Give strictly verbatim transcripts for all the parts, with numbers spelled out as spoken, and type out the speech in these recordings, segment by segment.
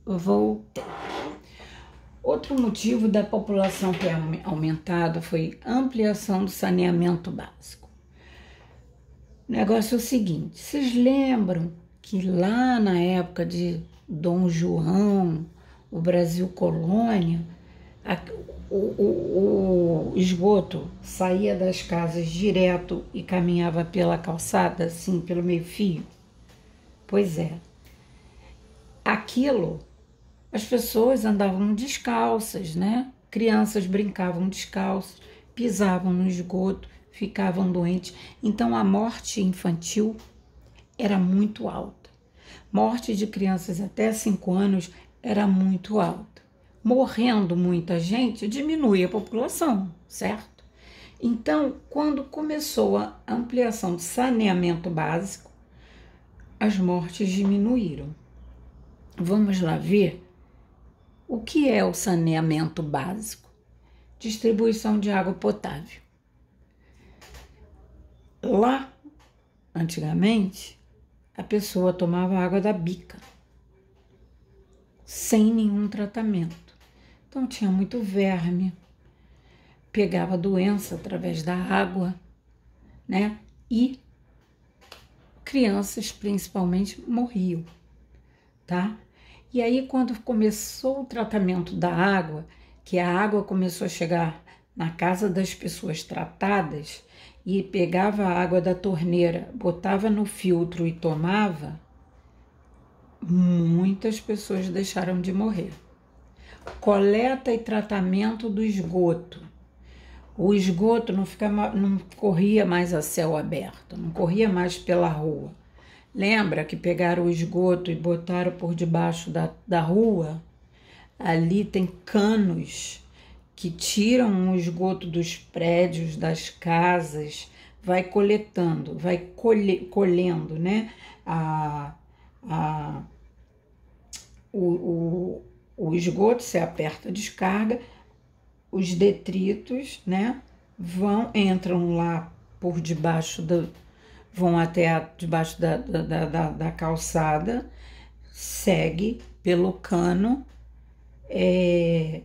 voltei. Outro motivo da população ter aumentado foi ampliação do saneamento básico. O negócio é o seguinte, vocês lembram que lá na época de Dom João, o Brasil colônia, a, o, o, o esgoto saía das casas direto e caminhava pela calçada, assim, pelo meio-fio? Pois é. Aquilo, as pessoas andavam descalças, né? Crianças brincavam descalças, pisavam no esgoto, ficavam doentes. Então, a morte infantil era muito alta. Morte de crianças até cinco anos era muito alta. Morrendo muita gente, diminui a população, certo? Então, quando começou a ampliação do saneamento básico, as mortes diminuíram. Vamos lá ver o que é o saneamento básico. Distribuição de água potável. Lá, antigamente, a pessoa tomava água da bica, sem nenhum tratamento. Então tinha muito verme, pegava doença através da água, né? E crianças, principalmente, morriam, tá? E aí, quando começou o tratamento da água, que a água começou a chegar na casa das pessoas tratadas e pegava a água da torneira, botava no filtro e tomava, muitas pessoas deixaram de morrer. Coleta e tratamento do esgoto. O esgoto não, ficava, não corria mais a céu aberto, não corria mais pela rua. Lembra que pegaram o esgoto e botaram por debaixo da, da rua? Ali tem canos que tiram o esgoto dos prédios, das casas, vai coletando, vai colhe, colhendo, né? A, a, o, o, o esgoto, você aperta a descarga, os detritos, né? Vão, entram lá por debaixo do... vão até a, debaixo da, da, da, da calçada, segue pelo cano é,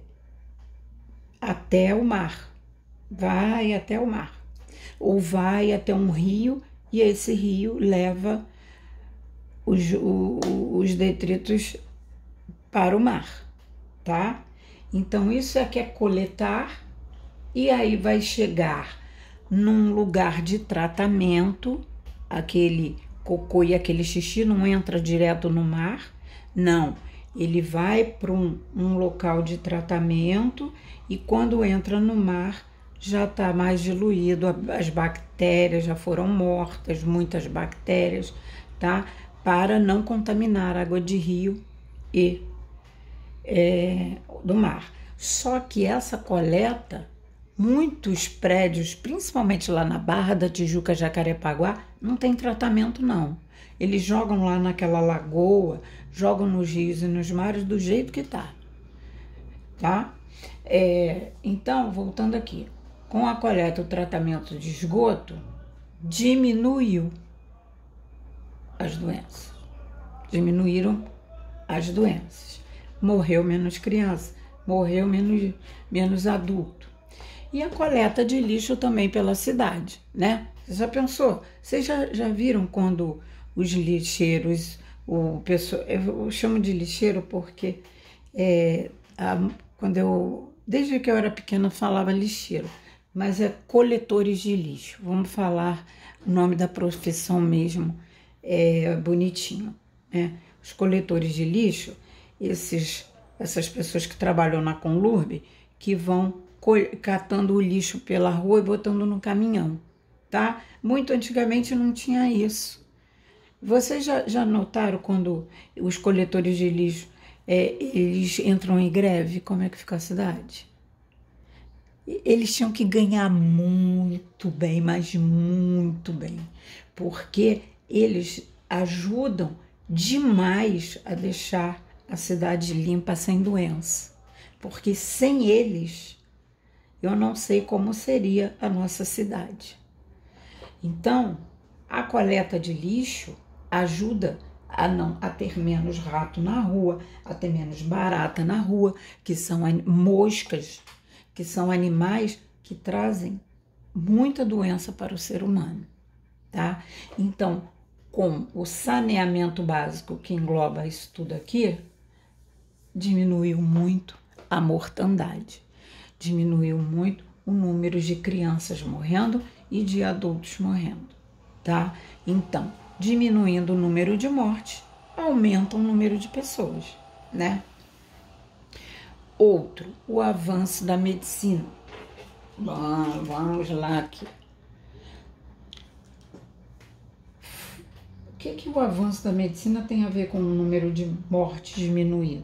até o mar, vai até o mar, ou vai até um rio e esse rio leva os, o, os detritos para o mar, tá? Então isso é que é coletar e aí vai chegar num lugar de tratamento. Aquele cocô e aquele xixi não entra direto no mar, não. Ele vai para um, um local de tratamento e quando entra no mar já está mais diluído, as bactérias já foram mortas, muitas bactérias, tá? Para não contaminar a água de rio e é, do mar. Só que essa coleta, muitos prédios, principalmente lá na Barra da Tijuca, Jacarepaguá, não tem tratamento não. Eles jogam lá naquela lagoa, jogam nos rios e nos mares do jeito que tá, tá? É, então, voltando aqui, com a coleta e o tratamento de esgoto, diminuiu as doenças. Diminuíram as doenças. Morreu menos criança, morreu menos, menos adulto. E a coleta de lixo também pela cidade, né? Você já pensou? Vocês já, já viram quando os lixeiros, o pessoal, eu chamo de lixeiro porque é, a, quando eu, desde que eu era pequena eu falava lixeiro, mas é coletores de lixo. Vamos falar o nome da profissão mesmo, é bonitinho, né? Os coletores de lixo, esses, essas pessoas que trabalham na Conlurb, que vão catando o lixo pela rua e botando no caminhão, tá? Muito antigamente não tinha isso. Vocês já, já notaram quando os coletores de lixo, é, eles entram em greve, como é que fica a cidade? Eles tinham que ganhar muito bem, mas muito bem, porque eles ajudam demais a deixar a cidade limpa sem doença, porque sem eles eu não sei como seria a nossa cidade. Então, a coleta de lixo ajuda a, não, a ter menos rato na rua, a ter menos barata na rua, que são moscas, que são animais que trazem muita doença para o ser humano, tá? Então, com o saneamento básico, que engloba isso tudo aqui, diminuiu muito a mortandade, diminuiu muito o número de crianças morrendo e de adultos morrendo, tá? Então, diminuindo o número de mortes, aumenta o número de pessoas, né? Outro, o avanço da medicina. Bom, vamos lá aqui. O que que o avanço da medicina tem a ver com o número de mortes diminuído?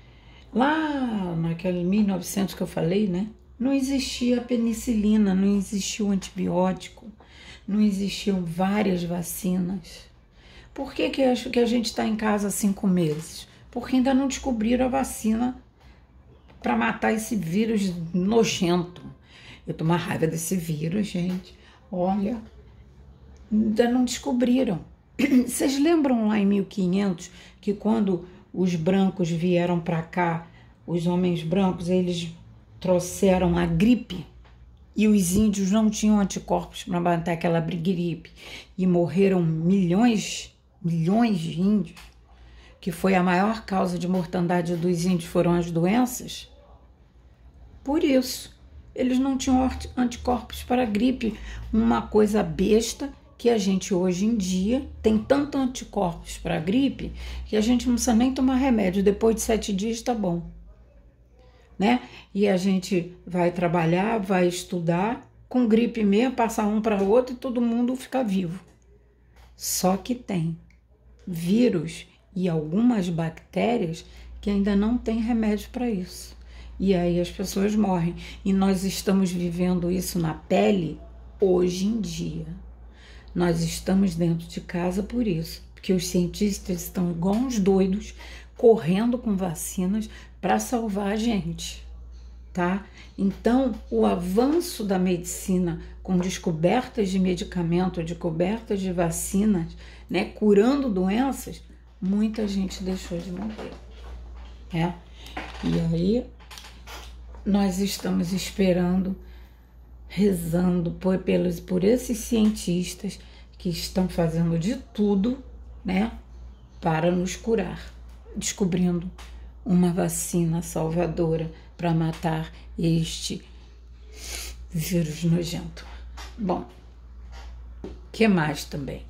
Lá naquele mil e novecentos que eu falei, né? Não existia penicilina, não existia o antibiótico, não existiam várias vacinas. Por que que acho que a gente está em casa há cinco meses? Porque ainda não descobriram a vacina para matar esse vírus nojento. Eu tô uma raiva desse vírus, gente. Olha, ainda não descobriram. Vocês lembram lá em mil e quinhentos que quando os brancos vieram para cá, os homens brancos, eles trouxeram a gripe e os índios não tinham anticorpos para matar aquela gripe e morreram milhões, milhões de índios, que foi a maior causa de mortandade dos índios foram as doenças? Por isso, eles não tinham anticorpos para a gripe, uma coisa besta que a gente hoje em dia tem tanto anticorpos para a gripe que a gente não precisa nem tomar remédio, depois de sete dias está bom, né? E a gente vai trabalhar, vai estudar, com gripe mesmo, passar um para outro e todo mundo fica vivo. Só que tem vírus e algumas bactérias que ainda não tem remédio para isso. E aí as pessoas morrem. E nós estamos vivendo isso na pele hoje em dia. Nós estamos dentro de casa por isso, porque os cientistas estão igual uns doidos, correndo com vacinas para salvar a gente, tá? Então, o avanço da medicina com descobertas de medicamento, descobertas de vacinas, né, curando doenças, muita gente deixou de morrer, né? E aí, nós estamos esperando, rezando por, pelos, por esses cientistas que estão fazendo de tudo, né, para nos curar, descobrindo uma vacina salvadora para matar este vírus nojento. Bom, que mais também?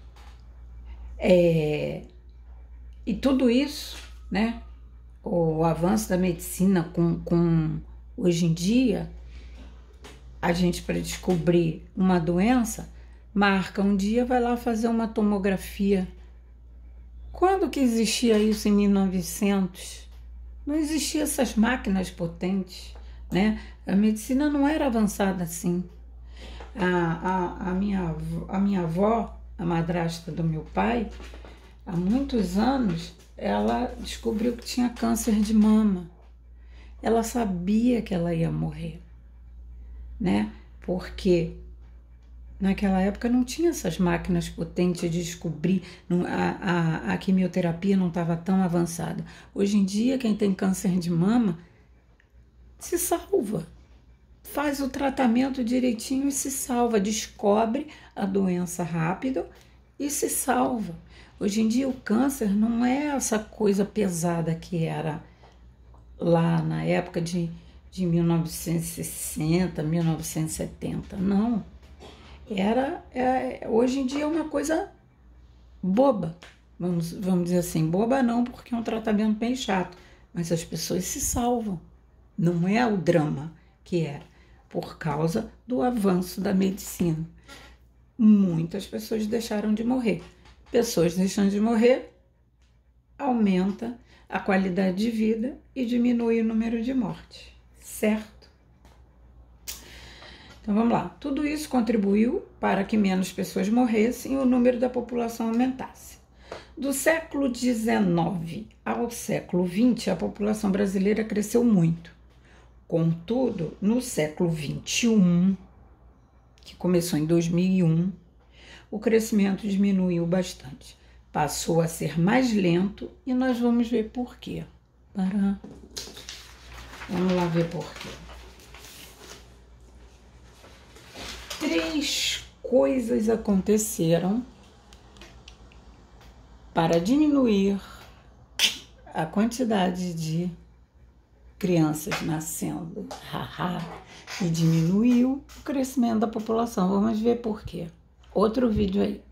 É, e tudo isso, né, o avanço da medicina com, com hoje em dia, a gente, para descobrir uma doença, marca um dia, vai lá fazer uma tomografia. Quando que existia isso em mil e novecentos? Não existiam essas máquinas potentes, né? A medicina não era avançada assim. A, a, a, minha, a minha avó, a madrasta do meu pai, há muitos anos, ela descobriu que tinha câncer de mama. Ela sabia que ela ia morrer, né? Porque naquela época não tinha essas máquinas potentes de descobrir, não, a, a, a quimioterapia não estava tão avançada. Hoje em dia, quem tem câncer de mama se salva, faz o tratamento direitinho e se salva, descobre a doença rápido e se salva. Hoje em dia o câncer não é essa coisa pesada que era lá na época de, de mil novecentos e sessenta, mil novecentos e setenta, não. Era, é, hoje em dia é uma coisa boba, vamos, vamos dizer assim, boba não, porque é um tratamento bem chato, mas as pessoas se salvam, não é o drama que era, por causa do avanço da medicina. Muitas pessoas deixaram de morrer, pessoas deixando de morrer, aumenta a qualidade de vida e diminui o número de mortes, certo? Então vamos lá, tudo isso contribuiu para que menos pessoas morressem e o número da população aumentasse. Do século dezenove ao século vinte, a população brasileira cresceu muito. Contudo, no século vinte e um, que começou em dois mil e um, o crescimento diminuiu bastante. passou a ser mais lento e nós vamos ver por quê. Pará. Vamos lá ver por quê. Três coisas aconteceram para diminuir a quantidade de crianças nascendo, haha, e diminuiu o crescimento da população. Vamos ver por quê. Outro vídeo aí.